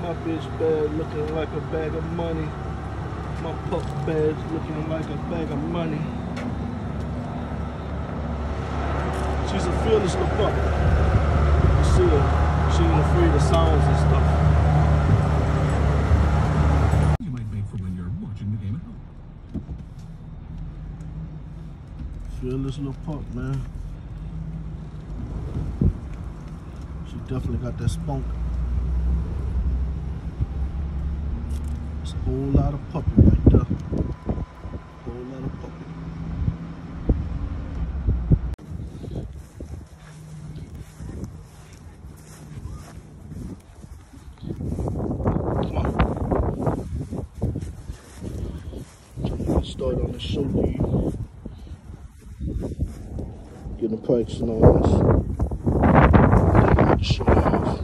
My bitch bad, looking like a bag of money. My pup bad, looking like a bag of money. She's a fearless little pup. You see her, she ain't afraid of sounds and stuff. You might make for when you're watching the game at home. Fearless little pup, man. She definitely got that spunk. It's a whole lot of puppy right there. Whole lot of puppy. Come on. Start on the show lead. Getting practicing on this. Then I'm about to show you off.